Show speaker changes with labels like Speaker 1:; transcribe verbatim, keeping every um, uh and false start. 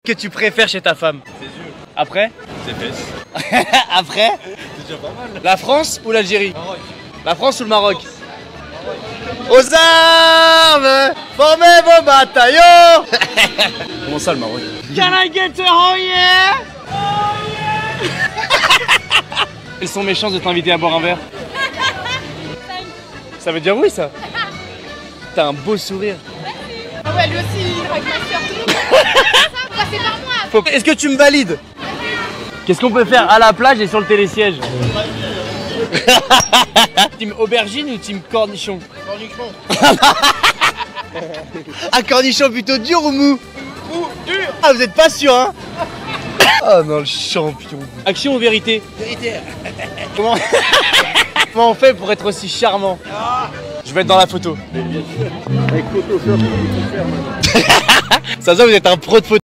Speaker 1: que tu préfères chez ta femme?
Speaker 2: Ses yeux.
Speaker 1: Après?
Speaker 2: Ses fesses.
Speaker 1: Après?
Speaker 2: C'est déjà pas mal.
Speaker 1: La France ou l'Algérie?
Speaker 2: Maroc.
Speaker 1: La France ou le Maroc? Aux armes! Formez vos bataillons! Comment ça le Maroc? Can I get a oh yeah? Oh yeah! Ils sont méchants de t'inviter à boire un verre. Ça veut dire oui ça? T'as un beau sourire.
Speaker 3: Ah ouais, lui aussi, il drague ma soeur. Passez par moi.
Speaker 1: Faut... Est-ce que tu me valides? Qu'est-ce qu'on peut faire à la plage et sur le télésiège? Team aubergine ou team cornichon?
Speaker 2: Cornichon.
Speaker 1: Un cornichon plutôt dur ou mou? Mou, dur. Ah vous êtes pas sûr hein? Oh non le champion. Action ou vérité?
Speaker 2: Vérité.
Speaker 1: Comment... Comment on fait pour être aussi charmant? Ah. Je vais être dans la photo.
Speaker 2: Avec Photoshop, on peut tout faire maintenant.
Speaker 1: Ça se voit vous êtes un pro de photo.